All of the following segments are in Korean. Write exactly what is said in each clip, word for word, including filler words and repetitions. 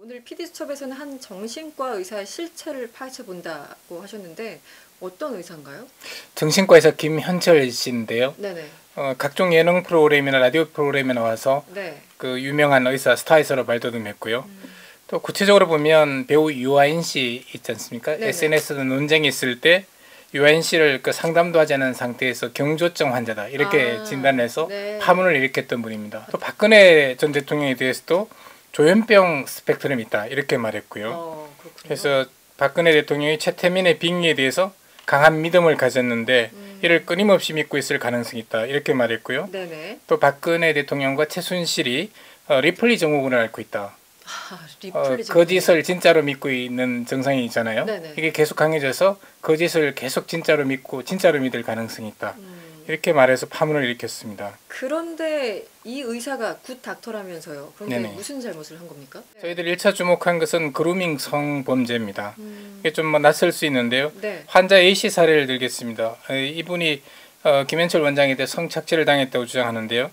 오늘 피디수첩에서는 한 정신과 의사의 실체를 파헤쳐 본다고 하셨는데 어떤 의사인가요? 정신과에서 김현철 씨인데요. 네네. 어, 각종 예능 프로그램이나 라디오 프로그램에 나와서 네. 그 유명한 의사 스타 의사로 발돋움했고요. 음. 또 구체적으로 보면 배우 유아인 씨 있지 않습니까? 네네. 에스엔에스 논쟁이 있을 때 유아인 씨를 그 상담도 하지 않은 상태에서 경조증 환자다 이렇게 아, 진단해서 네. 파문을 일으켰던 분입니다. 또 박근혜 전 대통령에 대해서도 조현병 스펙트럼이 있다 이렇게 말했고요. 어, 그렇군요. 그래서 박근혜 대통령이 최태민의 빙의에 대해서 강한 믿음을 가졌는데 음. 이를 끊임없이 믿고 있을 가능성이 있다 이렇게 말했고요. 네네. 또 박근혜 대통령과 최순실이 어, 리플리 증후군을 앓고 있다. 아, 어, 리플리 거짓을 진짜로 믿고 있는 증상이 있잖아요. 네네. 이게 계속 강해져서 거짓을 계속 진짜로 믿고 진짜로 믿을 가능성이 있다. 음. 이렇게 말해서 파문을 일으켰습니다. 그런데 이 의사가 굿 닥터라면서요. 그런데 네네. 무슨 잘못을 한 겁니까? 저희들이 일 차 주목한 것은 그루밍 성범죄입니다. 음. 이게 좀 뭐 낯설 수 있는데요. 네. 환자 A씨 사례를 들겠습니다. 에, 이분이 어, 김현철 원장에 대해 성착취를 당했다고 주장하는데요.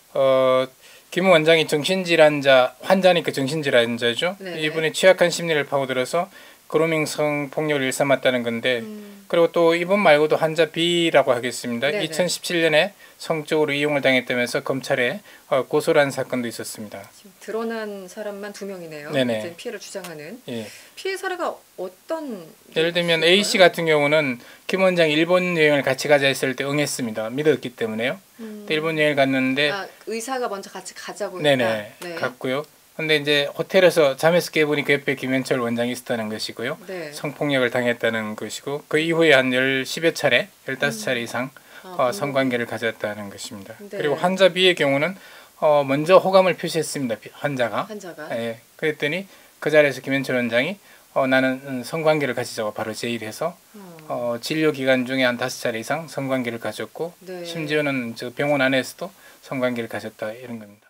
어, 김 원장이 정신질환자, 환자니까 정신질환자죠. 네네. 이분이 취약한 심리를 파고들어서 그루밍 성폭력을 일삼았다는 건데 음. 그리고 또 이분 말고도 환자 B라고 하겠습니다. 네네. 이천십칠 년에 성적으로 이용을 당했다면서 검찰에 어, 고소를 한 사건도 있었습니다. 지금 드러난 사람만 두 명이네요. 네네. 이제 피해를 주장하는. 예. 피해 사례가 어떤 예를 들면 있을까요? A씨 같은 경우는 김 원장이 일본 여행을 같이 가자 했을 때 응했습니다. 믿었기 때문에요. 음. 또 일본 여행을 갔는데 아, 의사가 먼저 같이 가자고 네네 했다. 네. 갔고요. 근데 이제 호텔에서 잠에서 깨보니 그 옆에 김현철 원장이 있었다는 것이고요. 네. 성폭력을 당했다는 것이고 그 이후에 한 열, 십여 차례, 열다섯 차례 이상 아, 어, 성관계를 가졌다는 것입니다. 네. 그리고 환자 B의 경우는 어, 먼저 호감을 표시했습니다. 환자가. 환자가. 예, 그랬더니 그 자리에서 김현철 원장이 어, 나는 성관계를 가지자고 바로 제의를 해서 어. 어, 진료 기간 중에 한 다섯 차례 이상 성관계를 가졌고 네. 심지어는 저 병원 안에서도 성관계를 가졌다 이런 겁니다.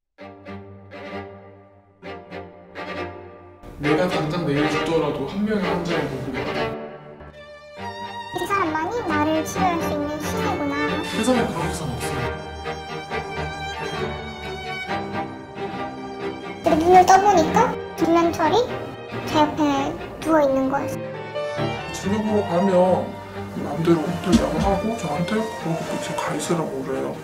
내가 당장 내일 죽더라도 한 명의 환자의 목을 이 사람만이 나를 치료할 수 있는 신이구나. 세상에 그런 세상 없어요. 근데 눈을 떠보니까 김현철이 제 옆에 누워있는 거였어. 진료 보러 가면 마음대로 호텔 야근하고 저한테 그러고 끝에 가 있으라고 그래요.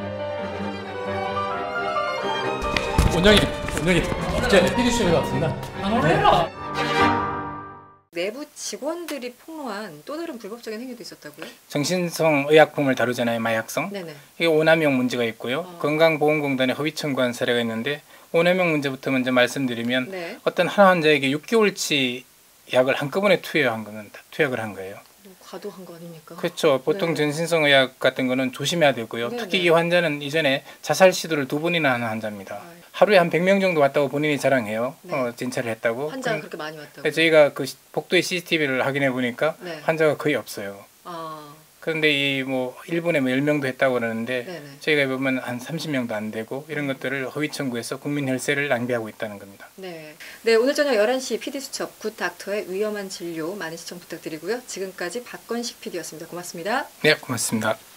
원장님, 원장님, 제 피디수첩에 왔습니다. 안 오래라. 내부 직원들이 폭로한 또 다른 불법적인 행위도 있었다고요? 정신성 의약품을 다루잖아요. 마약성. 네네. 이게 오남용 문제가 있고요. 어. 건강보험공단에 허위 청구한 사례가 있는데 오남용 문제부터 먼저 말씀드리면 네. 어떤 한 환자에게 육 개월치 약을 한꺼번에 투여한 거는 투약을 한 거예요. 뭐 과도한 거 아닙니까? 그렇죠. 보통 네. 정신성 의약 같은 거는 조심해야 되고요. 네네. 특히 이 환자는 이전에 자살 시도를 두 번이나 하는 환자입니다. 아, 하루에 한 백 명 정도 왔다고 본인이 자랑해요. 네. 어, 진찰을 했다고. 환자가 그럼- 그렇게 많이 왔다고. 그래서 저희가 그 시- 복도의 씨씨티비를 확인해 보니까 네. 환자가 거의 없어요. 아, 그런데 이 뭐 일본에 뭐 열 명도 했다고 그러는데 네네. 저희가 보면 한 삼십 명도 안 되고 이런 것들을 허위 청구해서 국민 혈세를 낭비하고 있다는 겁니다. 네. 네, 오늘 저녁 열한 시 피디수첩 굿 닥터의 위험한 진료 많은 시청 부탁드리고요. 지금까지 박건식 피디였습니다. 고맙습니다. 네, 고맙습니다.